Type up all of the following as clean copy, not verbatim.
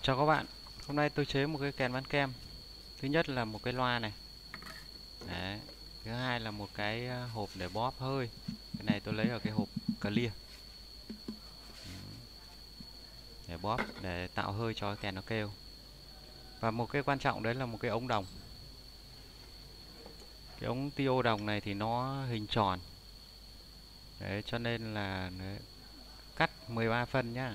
Chào các bạn, hôm nay tôi chế một cái kèn bán kem. Thứ nhất là một cái loa này. Đấy. Thứ hai là một cái hộp để bóp hơi. Cái này tôi lấy ở cái hộp clear để bóp để tạo hơi cho cái kèn nó kêu. Và một cái quan trọng đấy là một cái ống đồng. Cái ống TO đồng này thì nó hình tròn. Đấy, cho nên là cắt 13 phân nhá.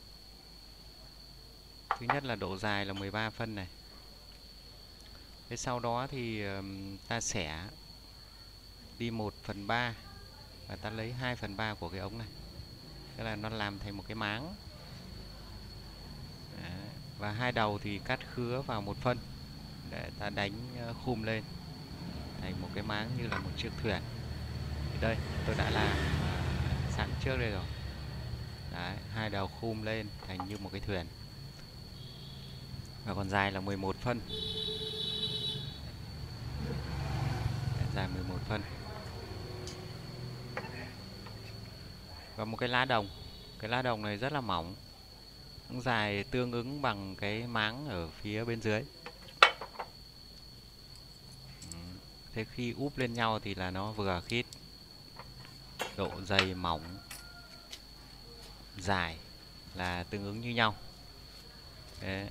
Thứ nhất là độ dài là 13 phân này. Thế sau đó thì ta sẽ đi 1/3 và ta lấy 2/3 của cái ống này. Thế là nó làm thành một cái máng. Đấy. Và hai đầu thì cắt khứa vào 1 phân để ta đánh khum lên thành một cái máng như là một chiếc thuyền. Thì đây tôi đã làm sẵn trước đây rồi. Đấy, hai đầu khum lên thành như một cái thuyền. Và còn dài là 11 phân. Đấy, dài 11 phân. Và một cái lá đồng. Cái lá đồng này rất là mỏng, dài tương ứng bằng cái máng ở phía bên dưới. Thế khi úp lên nhau thì là nó vừa khít. Độ dày mỏng dài là tương ứng như nhau. Đấy.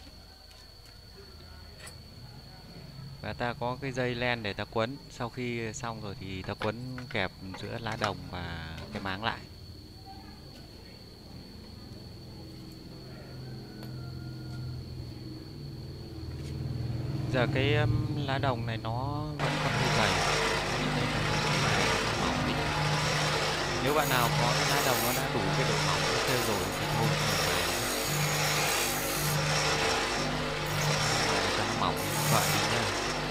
Và ta có cái dây len để ta quấn. Sau khi xong rồi thì ta quấn kẹp giữa lá đồng và cái máng lại. Giờ cái lá đồng này nó vẫn còn hơi dày. Nếu bạn nào có cái lá đồng nó đã đủ cái độ mỏng nó kêu rồi thì thôi cho nó mỏng vậy nhá.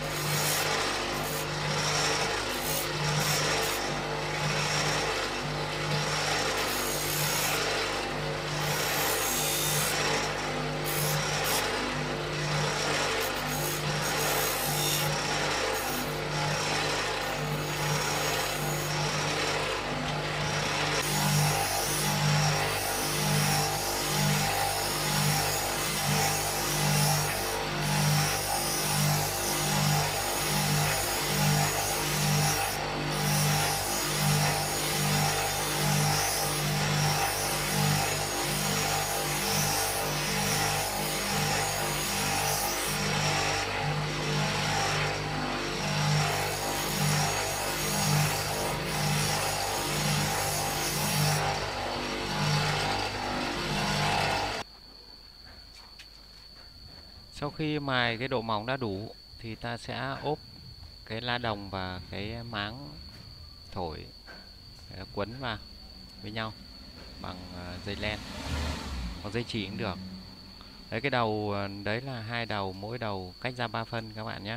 Sau khi mài cái độ mỏng đã đủ thì ta sẽ ốp cái lá đồng và cái máng thổi quấn vào với nhau bằng dây len hoặc dây chỉ cũng được. Đấy, cái đầu đấy là hai đầu, mỗi đầu cách ra 3 phân các bạn nhé.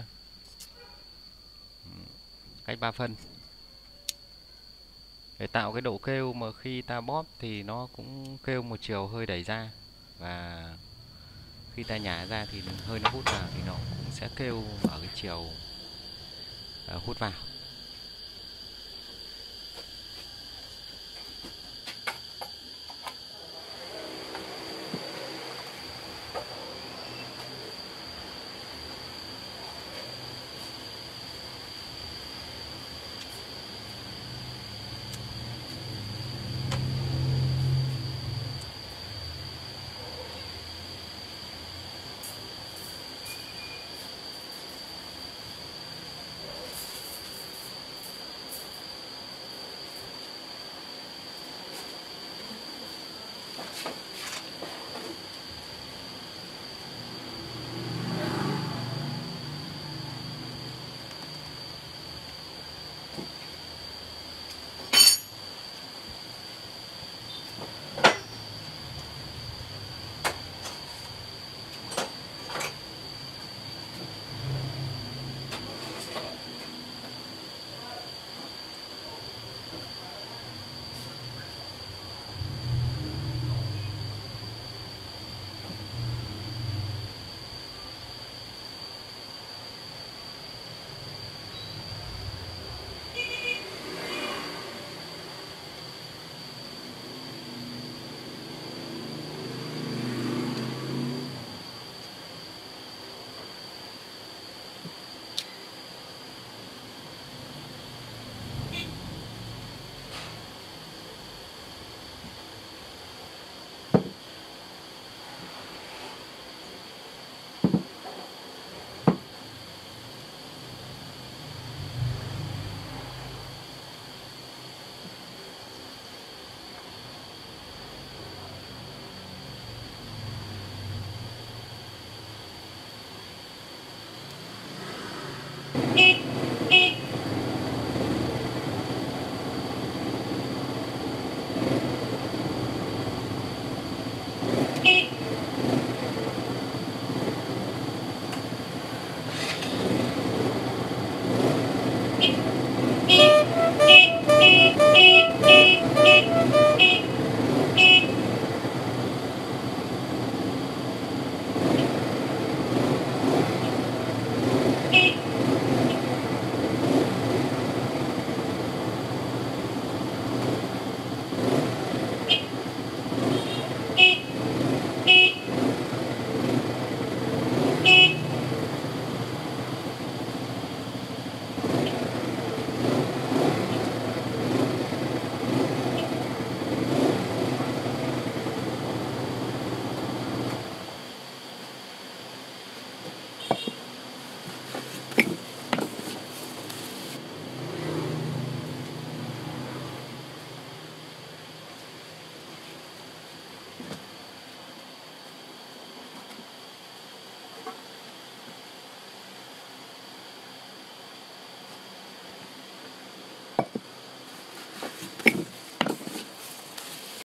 Cách 3 phân để tạo cái độ kêu mà khi ta bóp thì nó cũng kêu một chiều hơi đẩy ra, và khi ta nhả ra thì hơi nó hút vào thì nó cũng sẽ kêu ở cái chiều hút vào.